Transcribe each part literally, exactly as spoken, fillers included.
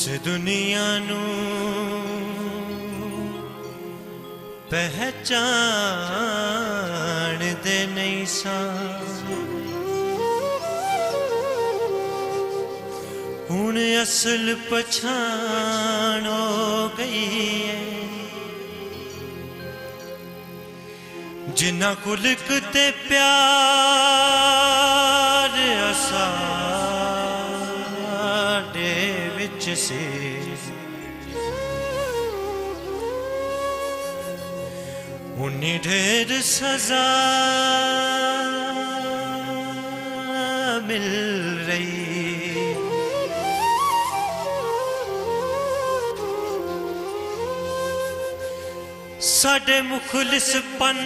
दुनिया नू पहचान दे नहीं सा हुण असल पछाण हो गई है जिन्ना कुलक ते प्यार असाडे विच से उन्नी ढेर सजा मिल रही साडे मुखलिस पन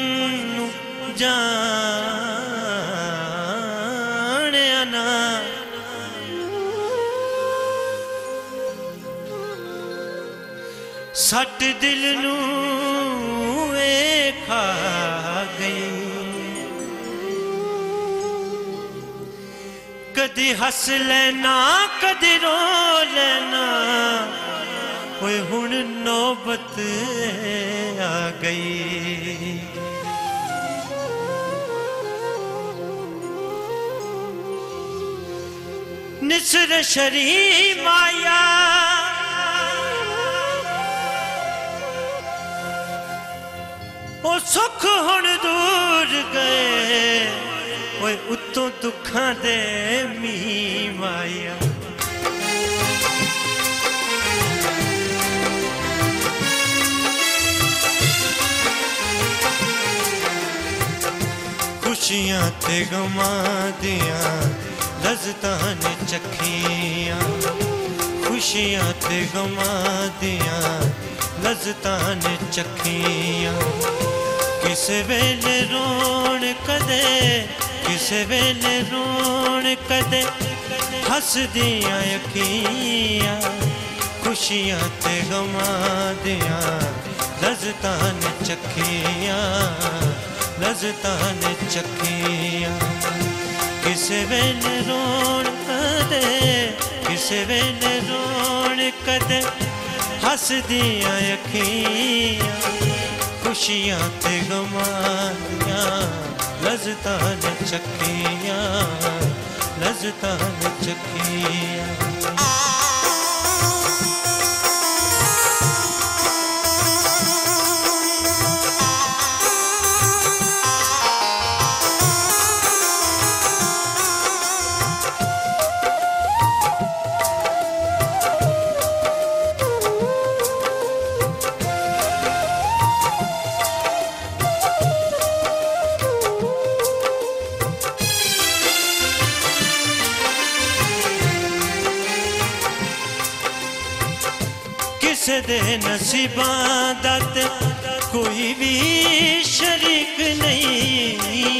जाने ना सट दिल नू खा गई कदी हस लेना कदी रो लेना ओए हुण नौबत आ गई निसर शरी माया ओ सुख हुण दूर गए ओए उत्तों दुखां दे मी माया खुशियां ते गमां दियां लज़्ज़तां ने चखियां खुशियां ते गमां दियां लज़्ज़तां ने चखियां किसे वेले रोण कदे किसे वेले रोण कदे हसदियां अखियां खुशियां ते गमां दियां लज़्ज़तां ने चखियां लज़्ज़तां ने चखियां किसे वेले रोण कदे किसे वेले रोण कदे हसदियां अखियां खुशियां ते गमां दियां लज़्ज़तां ने चखियां लज़्ज़तां ने चखियां किसे दे नसीबां दा ते कोई भी शरीक नहीं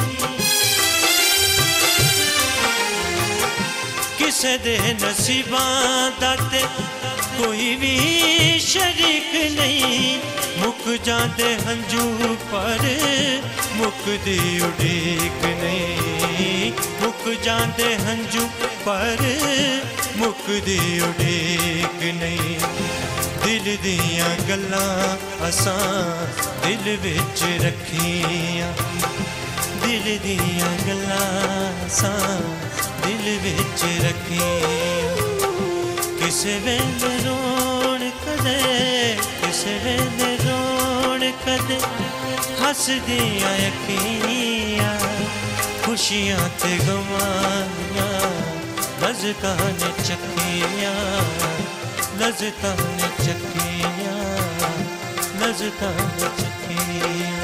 किसे दे नसीबां दा ते कोई भी शरीक नहीं मुक जाते हंजू पर मुकदी उड़ीक नहीं मुक जाते हंजू पर मुकदी उड़ीक नहीं दिल दियां गल्लां असां दिल विच रखियां दिल दियां गल्लां असां दिल विच रखियां किसे वेले रोण कदे किसे वेले रोण कदे हसदियां अखियां खुशियां ते गमां लज़्ज़तां ने चखियां लज़्ज़तां ने चखियां लज़्ज़तां ने चखियां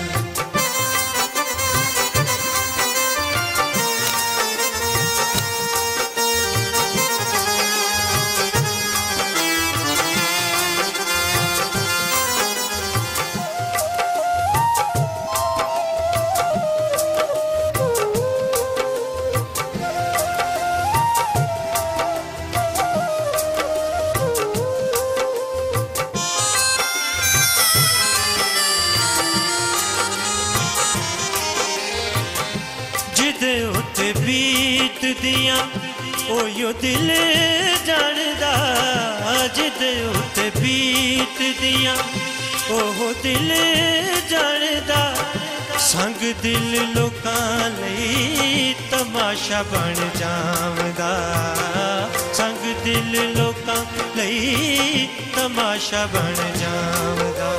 बीत दियां ओयो दिल जानदा जिदे उत्ते बीत दियां ओह दिल जानदा संग दिल लोकां लई तमाशा बन जावदा संग दिल लोकां लई तमाशा बन जावदा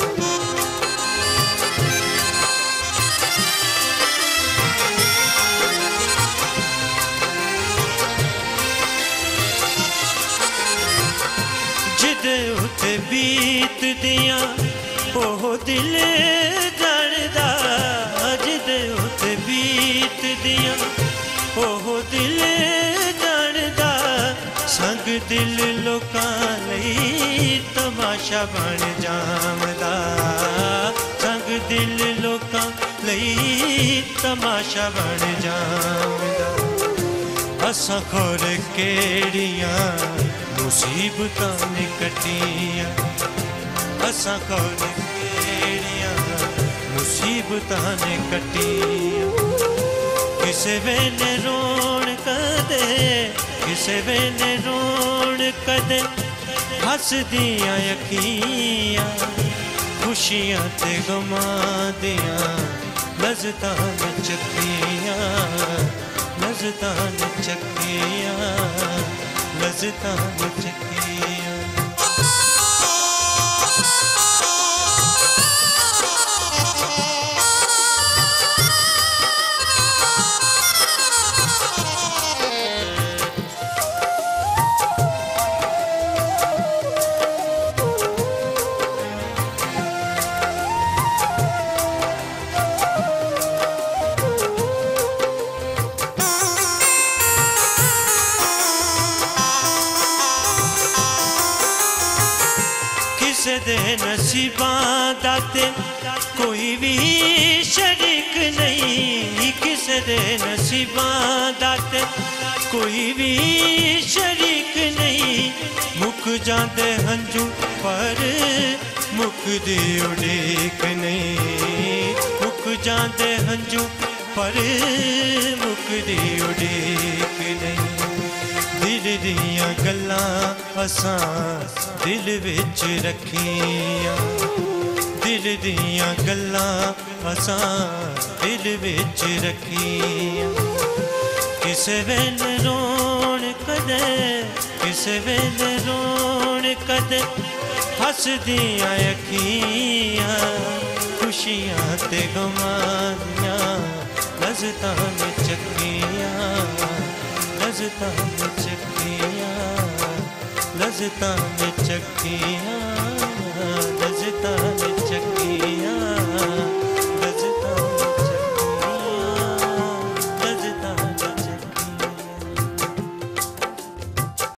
जिदे उत्ते बीत दियां ओह दिल जानदा जिदे उत्ते बीत दियां ओह दिल जानदा संग दिल लोकां लई तमाशा बन जावदा संग दिल लोकां लई तमाशा बन जावदा असां खोर केड़ियां मुसीबतां ने कटियां असां खोर केड़ियां मुसीबतां ने कटियां किसे वेले रोण कदे किसे वेले रोण कदे हसदियां अखियां खुशियां ते गमां दियां लज़्ज़तां ने चक्कियां लज़्ज़तां ने चक्कियां लज़्ज़तां ने चक्कियां किसे दे नसीबां दा ते कोई भी शरीक नहीं किसे दे नसीबां दा ते कोई भी शरीक नहीं मुक जांदे हंजू पर मुकदी उड़ीक नहीं मुक जांदे हंजू पर मुकदी उड़ीक नहीं दिल दियां गल्लां असां दिल विच रखियां दिल दियां गल्लां असां दिल विच रखियां किसे वेले रोण कदे किसे वेले रोण कदे हसदियां अखियां खुशियां ते गमां दियां लज़्ज़तां ने चक्कियां लज़्ज़तां ने चक्कियां लज़्ज़तां ने चक्कियां लज़्ज़तां